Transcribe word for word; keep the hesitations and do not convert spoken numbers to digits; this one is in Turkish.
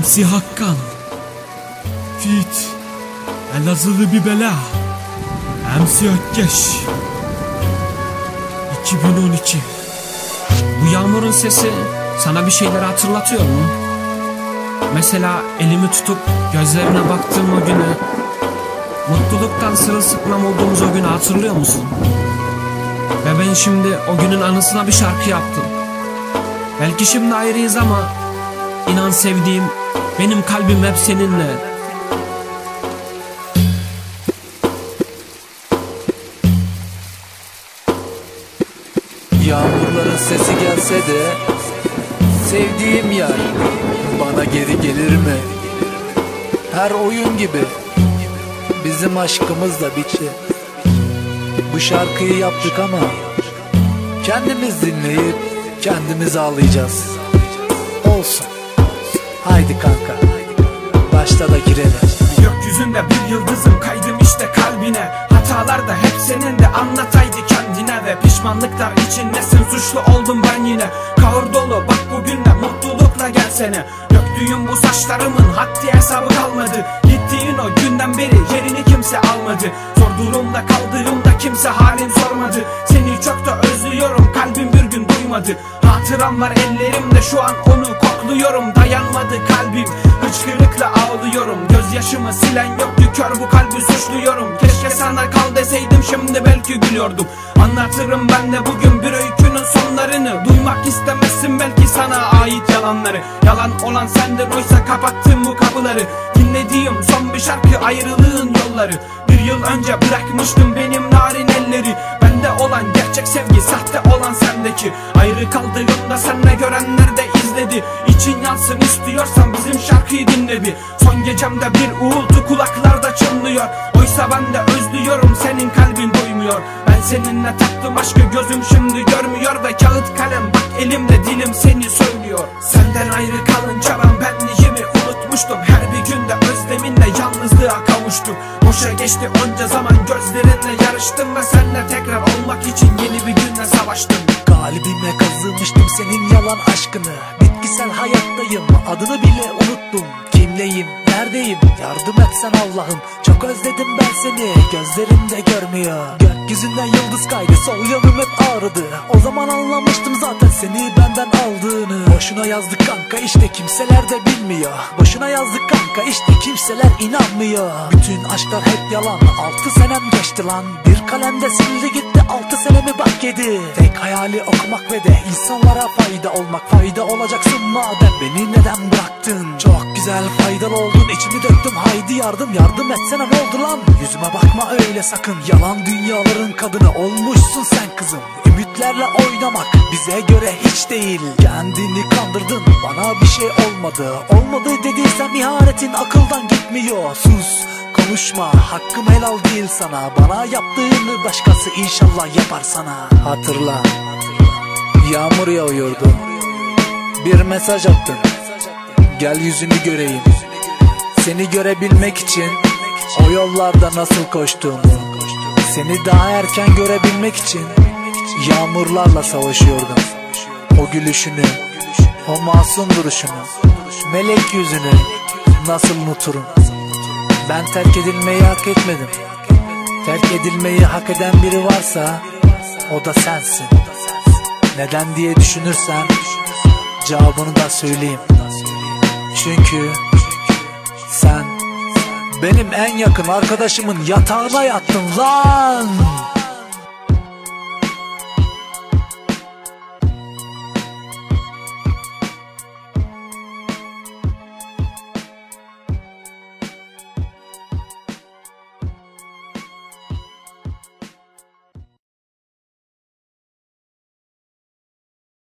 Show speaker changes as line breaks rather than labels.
C Hakkan Fit Elazığlı bir bela M C Ökkeş iki bin on iki.
Bu yağmurun sesi sana bir şeyler hatırlatıyor mu? Mesela elimi tutup gözlerine baktığım o günü, mutluluktan sırılsıklam olduğumuz o günü hatırlıyor musun? Ve ben şimdi o günün anısına bir şarkı yaptım. Belki şimdi ayrıyız ama inan sevdiğim, benim kalbim hep seninle.
Yağmurların sesi gelse de sevdiğim yar bana geri gelir mi? Her oyun gibi bizim aşkımız da bitti. Bu şarkıyı yaptık ama kendimiz dinleyip kendimiz ağlayacağız. Olsun. Haydi kanka, başta da girelim.
Gökyüzünde bir yıldızım, kaydım işte kalbine. Hatalar da hep senin de, anlataydı kendine. Ve pişmanlıklar içindesin, suçlu oldum ben yine. Kahır dolu bak bugün de, mutlulukla gelsene. Döktüğüm bu saçlarımın haddi hesabı kalmadı. Gittiğin o günden beri yerini kimse almadı. Zor durumda kaldığımda kimse halin sormadı. Seni çok da özlüyorum, kalbim bir gün duymadı. Hatıram var ellerimde, şu an onu kokluyorum. Dayanmadı kalbim, hıçkırıkla ağlıyorum. Gözyaşımı silen yoktu, kör bu kalbi suçluyorum. Keşke sana kal deseydim, şimdi belki gülüyordum. Anlatırım ben de bugün bir öykünün sonlarını. Duymak istemezsin belki sana ait yalanları. Yalan olan sendin, oysa kapattım bu kapıları. Dinlediğim son bir şarkı, ayrılığın yolları. Bir yıl önce bırakmıştım benim narin elleri. Bende olan gerçek sevgi, sahte olan sendeki. Ayrı kaldığımda senle görenler de izledi. İçin yansın istiyorsan bizim şarkıyı dinle bir. Son gecemde bir uğultu kulaklarda çınlıyor. Oysa ben de özlüyorum, senin kalbin duymuyor. Ben seninle taktım aşkı, gözüm şimdi görmüyor. Ve kağıt kalem bak elimde, dilim seni söylüyor. Senden ayrı kalınca ben benliğimi unutmuştum. Her bir günde özleminle yalnızlığa kavuştum. Boşa geçti onca zaman, gözlerinle yarıştım. Ve seninle tekrar olmak için yeni bir günle savaştım.
Kalbime kazımıştım senin yalan aşkını. Bitkisel hayattayım, adını bile unuttum. Kimleyim, neredeyim, yardım etsen Allah'ım. Çok özledim ben seni, gözlerimde görmüyor. Gökyüzünden yıldız kaydı, sol yanım hep ağrıdı. O zaman anlamıştım zaten seni benden aldığını. Boşuna yazdık kanka, işte kimseler de bilmiyor. Boşuna yazdık kanka, işte kimseler inanmıyor. Bütün aşklar hep yalan, altı senem geçti lan. Bir kalemde sildi gitti, altı senemi bak yedi. Tek hayali okumak ve de insanlara fayda olmak. Fayda olacaksın madem, beni neden bıraktın? Çok güzel faydalı oldun, içimi döktüm, haydi yardım. Yardım etsene, ne oldu lan? Yüzüme bakma öyle sakın. Yalan dünyaların kadını olmuşsun sen kızım. Ümitlerle oynamak bize göre hiç değil. Kendini kandırdın, bana bir şey olmadı. Olmadı dediysem ihanetin akıldan gitmiyor. Sus, konuşma, hakkım helal değil sana. Bana yaptığını başkası inşallah yapar sana. Hatırla, yağmur yağıyordu, bir mesaj attın. Gel yüzünü göreyim. Seni görebilmek için o yollarda nasıl koştuğumu, seni daha erken görebilmek için yağmurlarla savaşıyordum. O gülüşünü, o masum duruşunu, melek yüzünü nasıl unuturum? Ben terk edilmeyi hak etmedim. Terk edilmeyi hak eden biri varsa o da sensin. Neden diye düşünürsen cevabını da söyleyeyim. Çünkü sen benim en yakın arkadaşımın yatağına yattın lan.